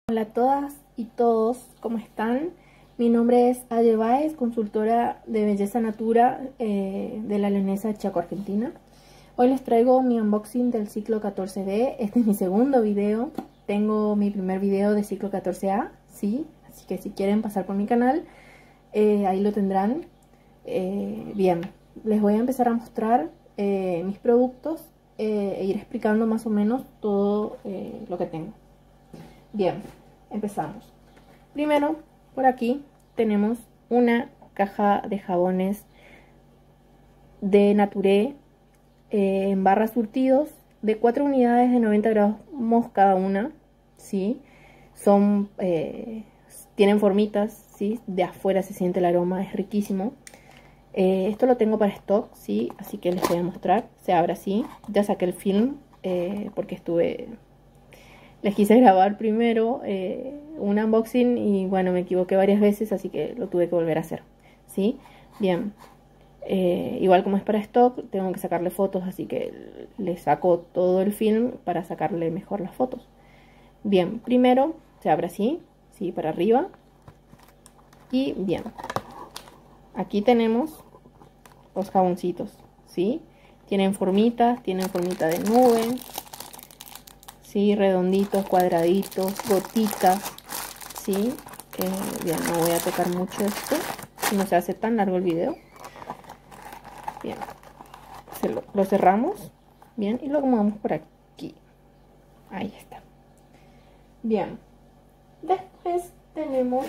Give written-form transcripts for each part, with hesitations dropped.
Hola a todas y todos, ¿cómo están? Mi nombre es Aye Báez, consultora de Belleza Natura de la Leonesa Chaco, Argentina. Hoy les traigo mi unboxing del ciclo 14B. Este es mi segundo video. Tengo mi primer video de ciclo 14A, sí, así que si quieren pasar por mi canal, ahí lo tendrán. Bien, les voy a empezar a mostrar mis productos e ir explicando más o menos todo lo que tengo. Bien, empezamos. Primero, por aquí tenemos una caja de jabones de Naturé en barras surtidos de 4 unidades de 90 gramos cada una, ¿sí? Son, tienen formitas, ¿sí? De afuera se siente el aroma, es riquísimo. Esto lo tengo para stock, ¿sí? Así que les voy a mostrar. Se abre así. Ya saqué el film porque les quise grabar primero un unboxing y bueno, me equivoqué varias veces, así que lo tuve que volver a hacer, ¿sí? Bien, igual como es para stock, tengo que sacarle fotos, así que le saco todo el film para sacarle mejor las fotos. Bien, primero se abre así, ¿sí? Para arriba. Y bien, aquí tenemos los jaboncitos, ¿sí? Tienen formita de nube, ¿sí? Redonditos, cuadraditos, gotitas, ¿sí? Bien, no voy a tocar mucho esto, si no se hace tan largo el video. Bien, lo cerramos, bien, y lo acomodamos por aquí. Ahí está. Bien, después tenemos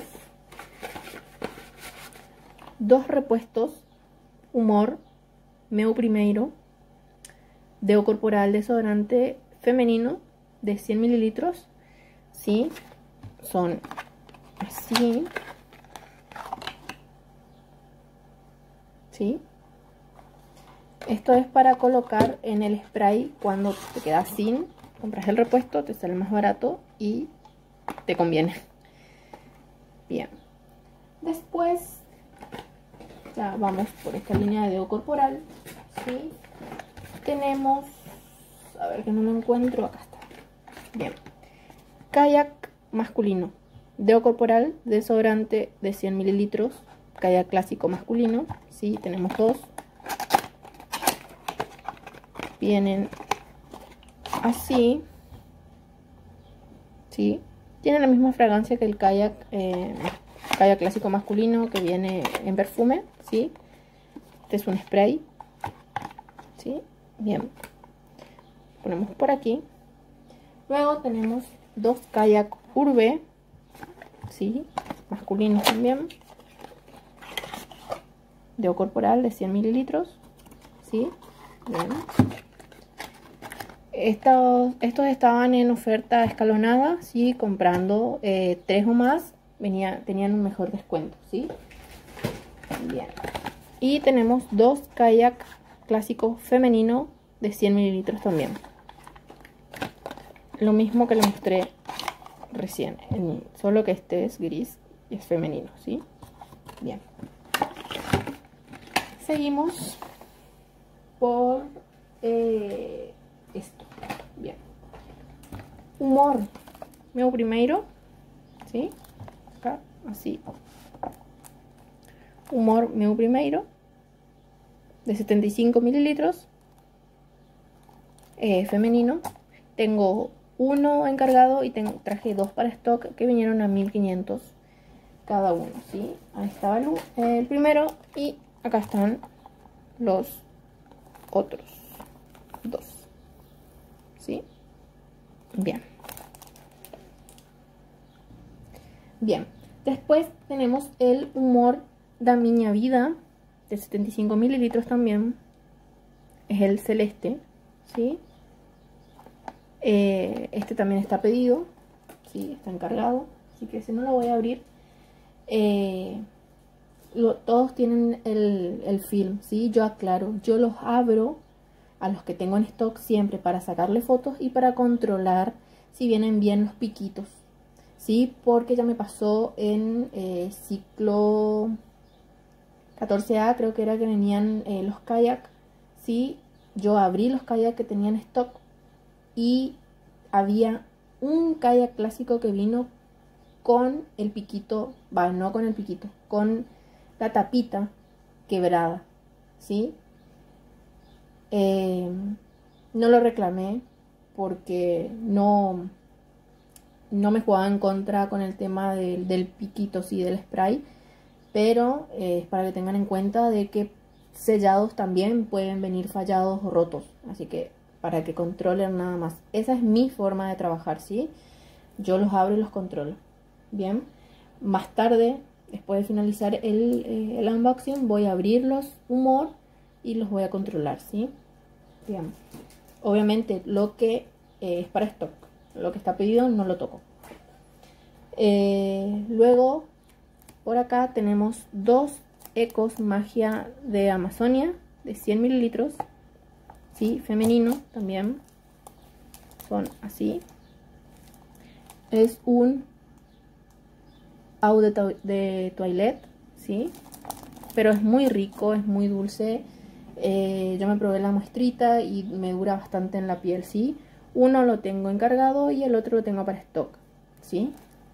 dos repuestos Humor, Meu Primeiro, deo corporal, desodorante femenino de 100 mililitros, ¿sí? Son así, ¿sí? Esto es para colocar en el spray cuando te quedas sin, compras el repuesto, te sale más barato y te conviene. Bien, después ya vamos por esta línea de deo corporal, ¿sí? Tenemos, a ver que no lo encuentro, acá está. Bien, kayak masculino, deo corporal, desodorante de 100 mililitros, kayak clásico masculino, ¿sí? Tenemos dos. Vienen así, ¿sí? Tienen la misma fragancia que el kayak, kayak clásico masculino que viene en perfume, ¿sí? Este es un spray, ¿sí? Bien, ponemos por aquí. Luego tenemos dos kayak Urbe, ¿sí? Masculinos también, deo corporal de 100 mililitros, ¿sí? Bien. Estos estaban en oferta escalonada, ¿sí? Comprando 3 o más tenían un mejor descuento, ¿sí? Bien. Y tenemos dos kayak clásico femenino de 100 mililitros también. Lo mismo que les mostré recién, solo que este es gris y es femenino, ¿sí? Bien. Seguimos por esto. Bien. Humor, Meu Primeiro, ¿sí? Acá, así. Humor, Meu Primeiro, de 75 mililitros, femenino. Tengo uno encargado y traje dos para stock que vinieron a 1500 cada uno, ¿sí? Ahí estaba el primero y acá están los otros dos, ¿sí? Bien. Bien. Después tenemos el Humor da Minha Vida de 75 mililitros también. Es el celeste, ¿sí? Este también está pedido, ¿sí? Está encargado, así que ese no lo voy a abrir. Todos tienen el film, ¿sí? Yo aclaro, yo los abro a los que tengo en stock siempre para sacarle fotos y para controlar si vienen bien los piquitos, ¿sí? Porque ya me pasó en ciclo 14A, creo que era que venían los kayak, ¿sí? Yo abrí los kayak que tenían stock y había un kayak clásico que vino con el piquito, no con el piquito, con la tapita quebrada, ¿sí? No lo reclamé porque no me jugaba en contra con el tema del piquito, sí, del spray, pero es para que tengan en cuenta de que sellados también pueden venir fallados o rotos, así que para que controlen nada más. Esa es mi forma de trabajar, ¿sí? Yo los abro y los controlo. Bien, más tarde, después de finalizar el unboxing, voy a abrirlos humor y los voy a controlar, ¿sí? Bien, obviamente lo que es para stock, lo que está pedido no lo toco. Luego, por acá tenemos dos Ecos Magia de Amazonia de 100 mililitros, ¿sí? Femenino también, son así. Es un eau de toilette, ¿sí? Pero es muy rico, es muy dulce. Yo me probé la muestrita y me dura bastante en la piel, ¿sí? Uno lo tengo encargado y el otro lo tengo para stock, ¿sí?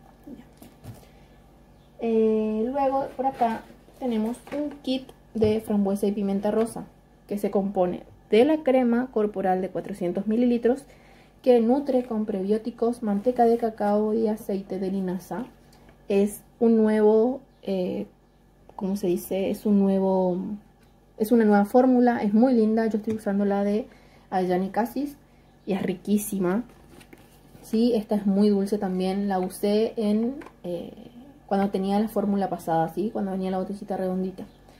Luego por acá tenemos un kit de frambuesa y pimienta rosa que se compone de la crema corporal de 400 mililitros que nutre con prebióticos, manteca de cacao y aceite de linaza. Es un nuevo, ¿cómo se dice? Es una nueva fórmula, es muy linda. Yo estoy usando la de Ayani Cassis y es riquísima. Sí, esta es muy dulce también. La usé en cuando tenía la fórmula pasada, ¿sí? Cuando venía la botellita redondita.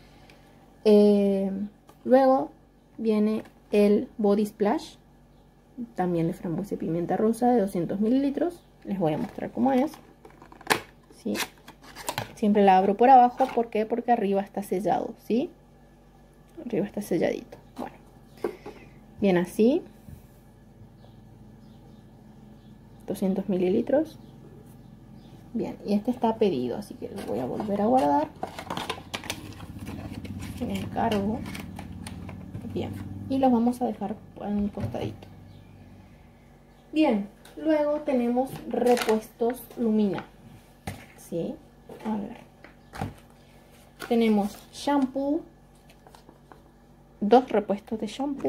Luego viene el Body Splash, también de frambuesa y pimienta rosa de 200 mililitros. Les voy a mostrar cómo es. ¿Sí? Siempre la abro por abajo. ¿Por qué? Porque arriba está sellado, ¿sí? Arriba está selladito. Bueno, bien así. 200 mililitros. Bien, y este está pedido, así que lo voy a volver a guardar. Me encargo. Bien, y los vamos a dejar en un costadito. Bien, luego tenemos repuestos Lumina, ¿sí? A ver. Tenemos shampoo, dos repuestos de shampoo,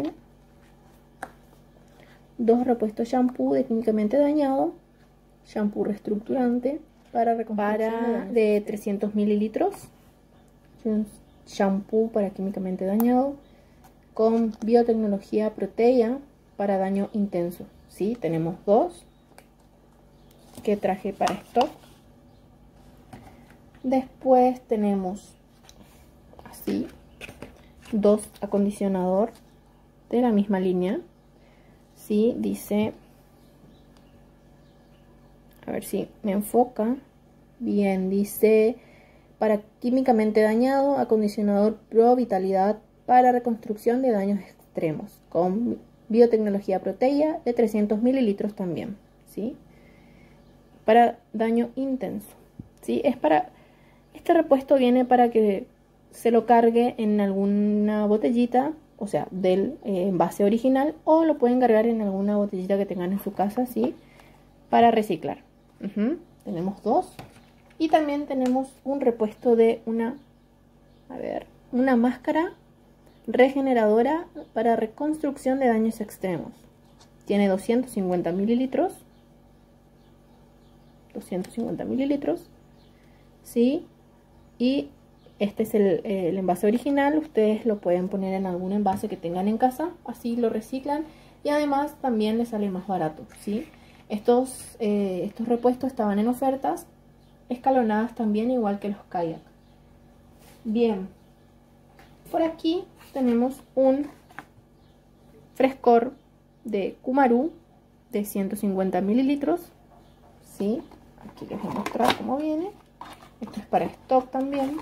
dos repuestos shampoo de químicamente dañado, shampoo reestructurante para de 300 mililitros, un shampoo para químicamente dañado con biotecnología Protea para daño intenso, ¿sí? Tenemos dos que traje para stock. Después tenemos así dos acondicionador de la misma línea, ¿sí? Dice, a ver si me enfoca bien, dice para químicamente dañado, acondicionador Pro Vitalidad para reconstrucción de daños extremos con biotecnología Protea de 300 mililitros también, ¿sí? Para daño intenso, ¿sí? Es para, este repuesto viene para que se lo cargue en alguna botellita, o sea, del envase original, o lo pueden cargar en alguna botellita que tengan en su casa, ¿sí? Para reciclar. Tenemos dos. Y también tenemos un repuesto de una máscara regeneradora para reconstrucción de daños extremos. Tiene 250 mililitros. 250 mililitros. ¿Sí? Y este es el envase original. Ustedes lo pueden poner en algún envase que tengan en casa. Así lo reciclan. Y además también les sale más barato, ¿sí? Estos repuestos estaban en ofertas, escalonadas también, igual que los kayak. Bien, por aquí tenemos un frescor de Kumaru de 150 mililitros, ¿sí? Aquí les voy a mostrar cómo viene. Esto es para stock también.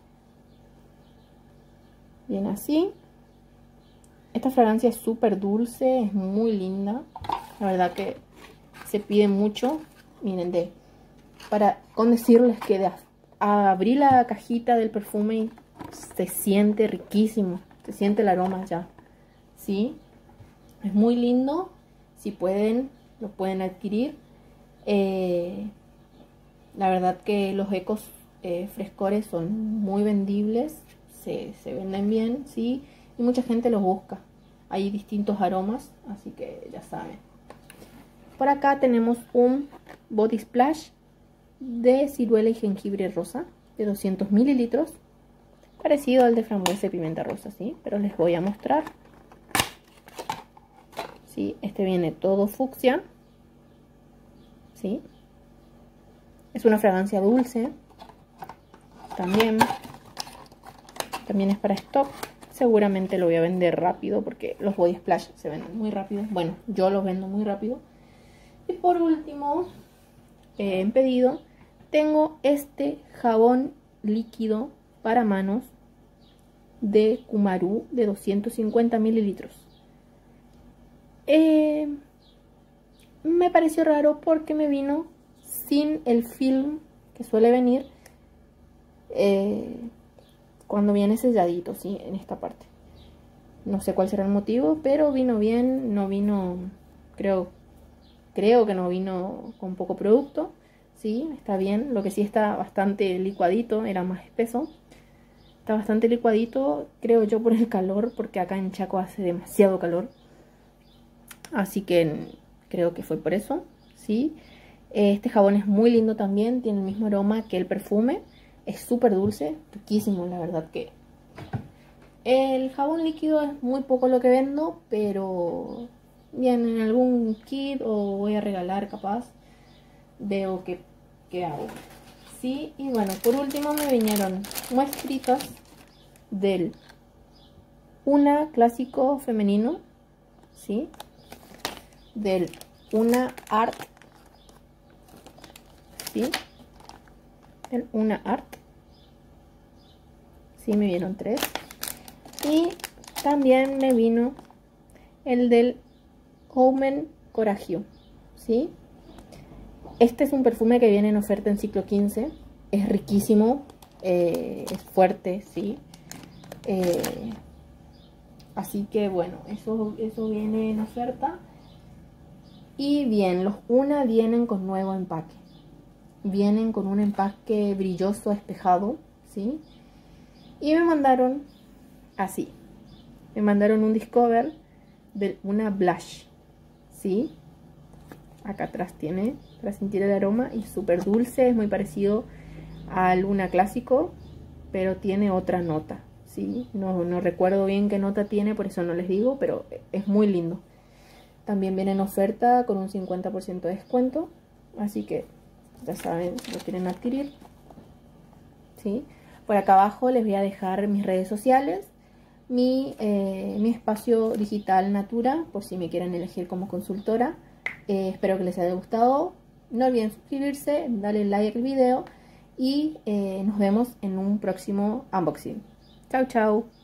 Bien así. Esta fragancia es súper dulce, es muy linda. La verdad que se pide mucho. Miren, con decirles que abrí la cajita del perfume y se siente riquísimo. Se siente el aroma ya. ¿Sí? Es muy lindo. Si pueden, lo pueden adquirir. La verdad que los ecos frescores son muy vendibles, se venden bien, sí, y mucha gente los busca. Hay distintos aromas, así que ya saben. Por acá tenemos un body splash de ciruela y jengibre rosa de 200 mililitros, parecido al de frambuesa y pimienta rosa, ¿sí? Pero les voy a mostrar. ¿Sí? Este viene todo fucsia, ¿sí? Es una fragancia dulce. También es para stock. Seguramente lo voy a vender rápido porque los body splash se venden muy rápido. Bueno, yo los vendo muy rápido. Y por último, en pedido, tengo este jabón líquido para manos de Kumaru de 250 mililitros. Me pareció raro porque me vino sin el film que suele venir cuando viene selladito, ¿sí? En esta parte. No sé cuál será el motivo, pero vino bien, no vino, creo que no vino con poco producto, ¿sí? Está bien, lo que sí está bastante licuadito, era más espeso. Está bastante licuadito, creo yo, por el calor, porque acá en Chaco hace demasiado calor. Así que creo que fue por eso, ¿sí? Este jabón es muy lindo también, tiene el mismo aroma que el perfume. Es súper dulce, riquísimo, la verdad que... El jabón líquido es muy poco lo que vendo, pero bien, en algún kit o voy a regalar capaz, veo que hago. Sí, y bueno, por último me vinieron muestritas del Una Clásico Femenino, ¿sí? Del Una Art, ¿sí? El Una Art, sí, me vieron 3. Y también me vino el del Omen Coraggio, ¿sí? Este es un perfume que viene en oferta en ciclo 15. Es riquísimo, es fuerte, ¿sí? Así que bueno, eso viene en oferta. Y bien, los Una vienen con nuevo empaque. Vienen con un empaque brilloso, espejado, ¿sí? Y me mandaron así. Me mandaron un Discover de Una Blush, ¿sí? Acá atrás tiene para sentir el aroma y súper dulce. Es muy parecido al Una Clásico, pero tiene otra nota, ¿sí? No recuerdo bien qué nota tiene, por eso no les digo, pero es muy lindo. También viene en oferta con un 50% de descuento, así que ya saben, si lo quieren adquirir, ¿sí? Por acá abajo les voy a dejar mis redes sociales, mi espacio digital Natura, por si me quieren elegir como consultora. Espero que les haya gustado. No olviden suscribirse, darle like al video y nos vemos en un próximo unboxing. Chau, chau.